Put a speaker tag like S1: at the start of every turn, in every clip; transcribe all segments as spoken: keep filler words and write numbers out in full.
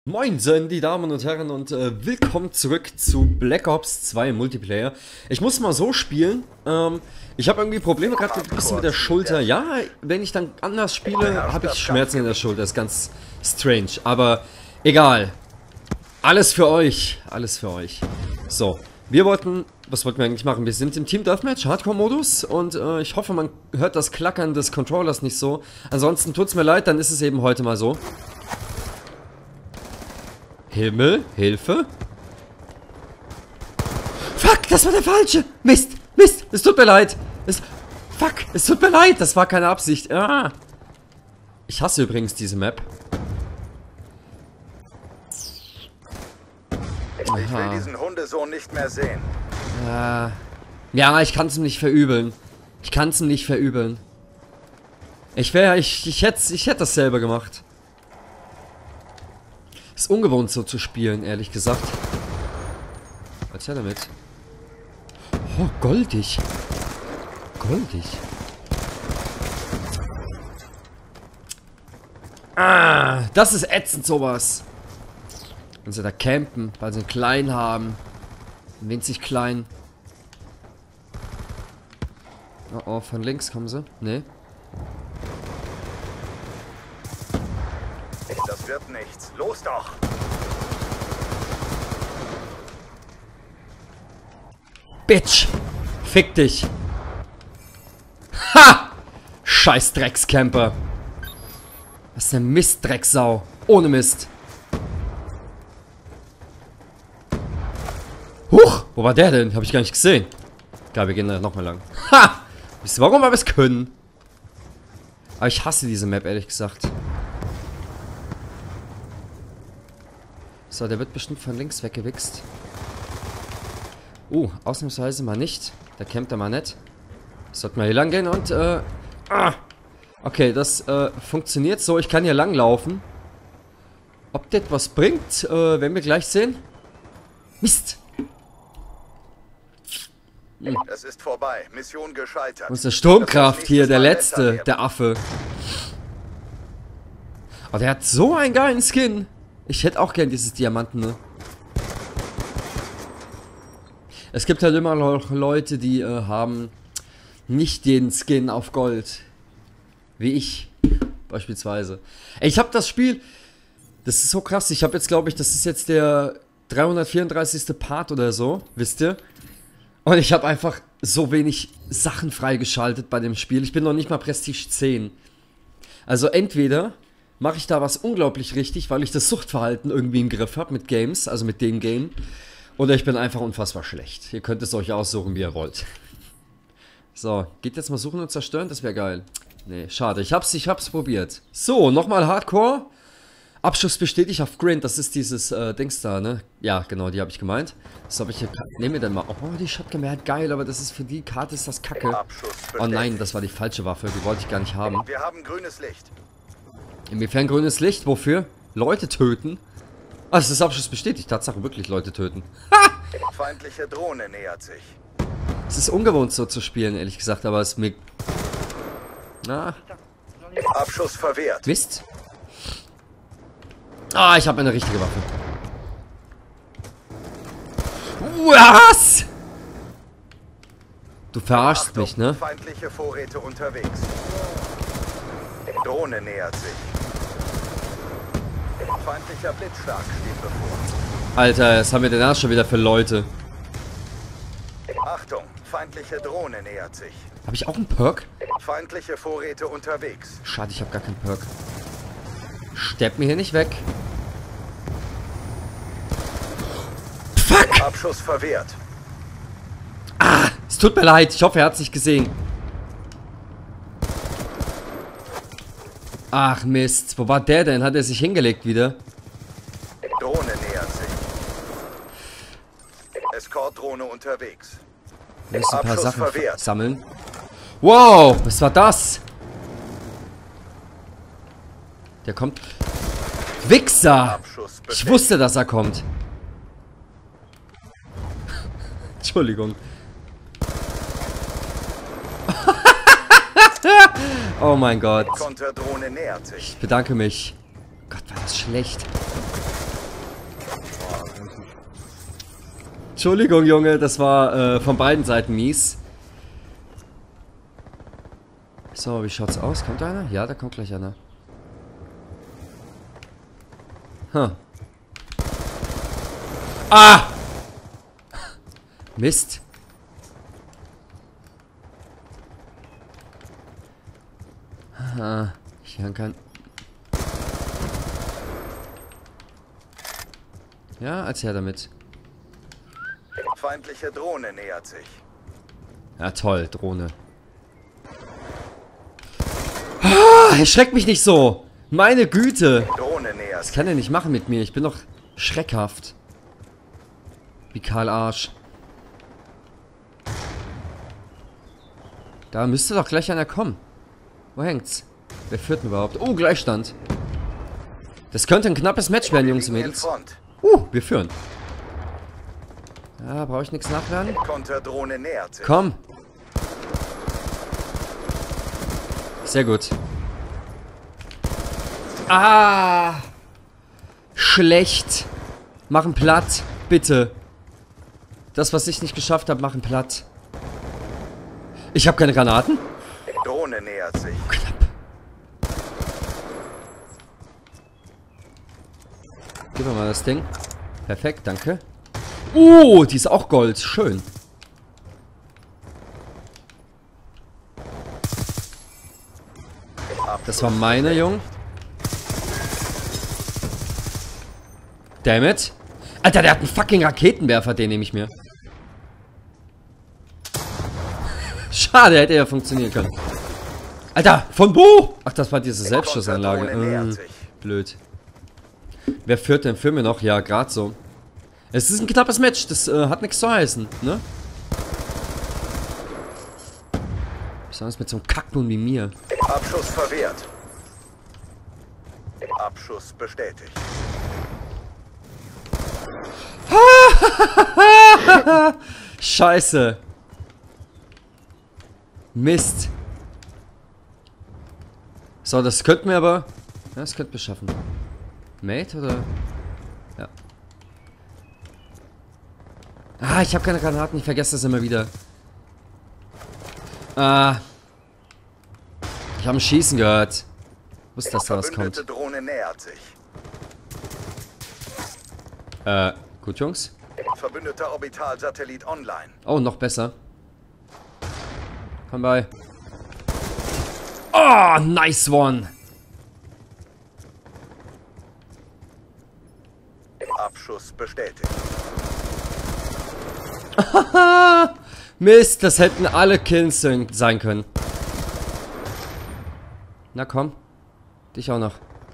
S1: Moinsen, die Damen und Herren, und äh, willkommen zurück zu Black Ops zwei Multiplayer. Ich muss mal so spielen. Ähm, ich habe irgendwie Probleme gerade ein bisschen mit der Schulter. Ja, wenn ich dann anders spiele, habe ich Schmerzen in der Schulter. Das ist ganz strange. Aber egal. Alles für euch. Alles für euch. So, wir wollten... Was wollten wir eigentlich machen? Wir sind im Team Deathmatch, Hardcore-Modus, und äh, ich hoffe, man hört das Klackern des Controllers nicht so. Ansonsten tut's mir leid, dann ist es eben heute mal so. Himmel, Hilfe. Fuck, das war der falsche. Mist, Mist, es tut mir leid. Es, fuck, es tut mir leid, das war keine Absicht. Ah. Ich hasse übrigens diese Map.
S2: Aha. Ich will diesen Hundesohn nicht mehr sehen.
S1: Äh, ja, ich kann es ihm nicht verübeln. Ich kann es ihm nicht verübeln. Ich wäre, ich, ich hätte, ich hätte das selber gemacht. Ist ungewohnt so zu spielen, ehrlich gesagt. Was hat er damit? Oh, goldig. Goldig. Ah, das ist ätzend, sowas. Wenn sie da campen, weil sie einen kleinen haben. Einen winzig klein. Oh, oh, von links kommen sie. Nee.
S2: Das wird nichts. Los doch!
S1: Bitch! Fick dich! Ha! Scheiß Dreckscamper! Was ist eine Mistdrecksau? Ohne Mist! Huch! Wo war der denn? Hab ich gar nicht gesehen. Geil, wir gehen da nochmal lang. Ha! Wisst ihr warum wir es können? Aber ich hasse diese Map, ehrlich gesagt. So, der wird bestimmt von links weggewichst. Uh, ausnahmsweise mal nicht. Der campt da mal nicht. Sollten wir hier lang gehen und, äh... Ah! Okay, das, äh, funktioniert so. Ich kann hier lang laufen. Ob das was bringt, äh, werden wir gleich sehen. Mist! Hm.
S2: Es ist vorbei. Mission gescheitert.
S1: Und der Sturmkraft hier, der letzte, der Affe. Oh, der hat so einen geilen Skin. Ich hätte auch gern dieses Diamanten, ne? Es gibt halt immer noch Leute, die äh, haben nicht den Skin auf Gold. Wie ich, beispielsweise. Ey, ich habe das Spiel... Das ist so krass. Ich habe jetzt, glaube ich, das ist jetzt der dreihundertvierunddreißigste Part oder so, wisst ihr? Und ich habe einfach so wenig Sachen freigeschaltet bei dem Spiel. Ich bin noch nicht mal Prestige zehn. Also entweder... mache ich da was unglaublich richtig, weil ich das Suchtverhalten irgendwie im Griff habe mit Games, also mit dem Game. Oder ich bin einfach unfassbar schlecht. Ihr könnt es euch aussuchen, wie ihr wollt. So, geht jetzt mal suchen und zerstören? Das wäre geil. Nee, schade. Ich hab's, ich hab's probiert. So, nochmal Hardcore. Abschuss bestätigt auf Grind. Das ist dieses äh, Dings da, ne? Ja, genau, die habe ich gemeint. Das habe ich hier... Nehmen wir dann mal... Oh, die Shotgun wäre halt geil, aber das ist für die Karte ist das Kacke. Oh nein, das war die falsche Waffe. Die wollte ich gar nicht haben.
S2: Wir haben grünes Licht.
S1: Inwiefern grünes Licht? Wofür? Leute töten? Ah, es ist Abschuss bestätigt. Tatsache, wirklich Leute töten. Ha!
S2: Feindliche Drohne nähert sich.
S1: Es ist ungewohnt so zu spielen, ehrlich gesagt, aber es ist mir... Na.
S2: Abschuss verwehrt.
S1: Mist. Ah, ich habe eine richtige Waffe. Was? Du verarschst
S2: Achtung,
S1: mich, ne?
S2: Feindliche Vorräte unterwegs. Drohne nähert sich. Feindlicher Blitzschlag steht bevor.
S1: Alter, was haben wir denn da schon wieder für Leute?
S2: Achtung, feindliche Drohne nähert sich.
S1: Habe ich auch einen Perk?
S2: Feindliche Vorräte unterwegs.
S1: Schade, ich habe gar keinen Perk. Stepp mir hier nicht weg. Fuck!
S2: Abschuss verwehrt.
S1: Ah, es tut mir leid. Ich hoffe, er hat es nicht gesehen. Ach Mist, wo war der denn? Hat er sich hingelegt wieder?
S2: Drohne nähert sich. Escort-Drohne unterwegs.
S1: Wir müssen ein paar
S2: Abschuss
S1: Sachen
S2: verwehrt.
S1: sammeln. Wow, was war das? Der kommt. Wichser!
S2: Abschuss
S1: Ich
S2: bestätigt.
S1: wusste, dass er kommt. Entschuldigung. Oh mein Gott.
S2: Konterdrohne nähert sich.
S1: Ich bedanke mich. Gott, war das schlecht. Entschuldigung, Junge, das war äh, von beiden Seiten mies. So, wie schaut's aus? Kommt einer? Ja, da kommt gleich einer. Huh. Ah! Mist. Ah, ich kann kein... Ja, als her damit.
S2: Feindliche Drohne nähert sich.
S1: Ja, toll, Drohne. Ah, erschreckt mich nicht so. Meine Güte.
S2: Drohne nähert
S1: Das
S2: sich.
S1: kann er nicht machen mit mir. Ich bin doch schreckhaft. Wie Karl Arsch. Da müsste doch gleich einer kommen. Wo hängt's? Wer führt denn überhaupt? Oh, Gleichstand. Das könnte ein knappes Match werden, Jungs und
S2: Liegen in
S1: Mädels.
S2: Front.
S1: Uh, wir führen. Ja, brauche ich nichts nachladen?
S2: Konterdrohne nähert sich.
S1: Komm. Sehr gut. Ah. Schlecht. Machen platt. Bitte. Das, was ich nicht geschafft habe, machen platt. Ich habe keine Granaten.
S2: Drohne nähert sich.
S1: Knapp. Gib mir mal das Ding. Perfekt, danke. Oh, die ist auch Gold. Schön. Das war meine, Jung. Damn it. Alter, der hat einen fucking Raketenwerfer, den nehme ich mir. Schade, hätte ja funktionieren können. Alter, von wo? Ach, das war diese Selbstschussanlage.
S2: Konterdrohne nähert
S1: Äh,
S2: sich.
S1: blöd. Wer führt denn für mir noch? Ja, gerade so. Es ist ein knappes Match, das äh, hat nichts zu heißen, ne? Besonders mit so einem Kackbund wie mir.
S2: Abschuss verwehrt. Abschuss bestätigt.
S1: Scheiße. Mist. So, das könnten wir aber... Ja, das könnten wir schaffen. Mate oder... Ja. Ah, ich habe keine Granaten. Ich vergesse das immer wieder. Ah. Ich habe ein Schießen gehört. Wusste, dass da was
S2: Verbündete
S1: kommt.
S2: Drohne nähert sich.
S1: Äh, gut, Jungs.
S2: Verbündeter Orbitalsatellit online.
S1: Oh, noch besser. Komm bei. Oh, nice one.
S2: Abschuss bestätigt.
S1: Mist, das hätten alle Kills sein können. Na komm. Dich auch noch.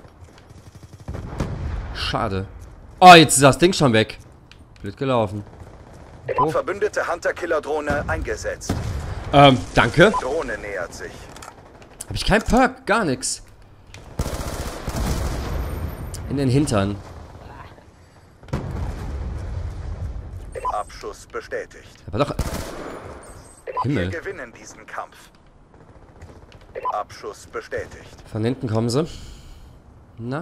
S1: Schade. Oh, jetzt ist das Ding schon weg. Blöd gelaufen. Oh.
S2: Verbündete Hunter-Killer-Drohne eingesetzt.
S1: Ähm, danke.
S2: Drohne nähert sich.
S1: Hab ich kein Perk, gar nix. In den Hintern.
S2: Abschuss bestätigt.
S1: Aber doch...
S2: Wir
S1: Himmel.
S2: gewinnen diesen Kampf. Abschuss bestätigt.
S1: Von hinten kommen sie. Na?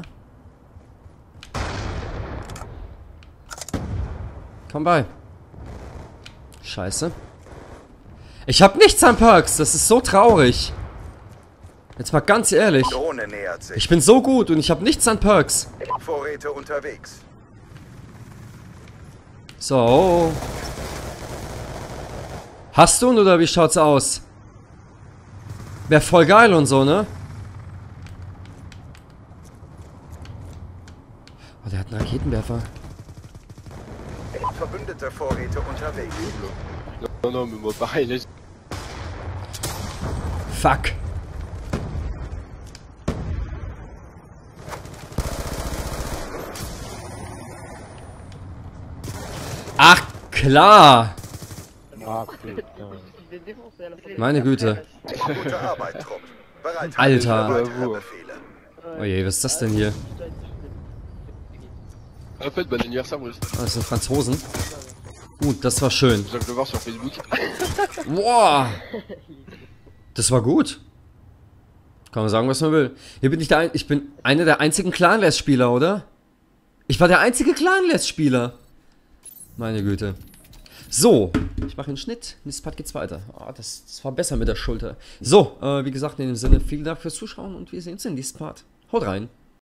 S1: Komm bei. Scheiße. Ich hab nichts an Perks. Das ist so traurig. Jetzt mal ganz ehrlich.
S2: Drohne nähert sich.
S1: Ich bin so gut und ich hab nichts an Perks.
S2: Vorräte unterwegs.
S1: So. Hast du ihn oder wie schaut's aus? Wär voll geil und so, ne? Oh, der hat einen Raketenwerfer.
S2: Verbündete Vorräte unterwegs.
S3: Non, non, mais moi pareil, là,
S1: Fuck. Ach, klar.
S3: ah, putain.
S1: Meine Güte.
S2: Gute Arbeit, Trupp. Bereit
S1: Alter.
S2: für weitere Befehle.
S1: Oh je, was ist das denn hier?
S3: En fait, bon anniversaire, moi aussi.
S1: Oh, das sind Franzosen. Gut, das war schön.
S3: Je viens de le voir sur Facebook.
S1: Boah. Das war gut. Kann man sagen, was man will. Hier bin ich der ein ich bin einer der einzigen Clan-Less-Spieler, oder? Ich war der einzige Clan-Less-Spieler. Meine Güte. So, ich mache einen Schnitt. Nächstes Part geht's weiter. Ah, das, das war besser mit der Schulter. So, äh, wie gesagt, in dem Sinne, vielen Dank fürs Zuschauen und wir sehen uns im nächsten Part. Haut rein.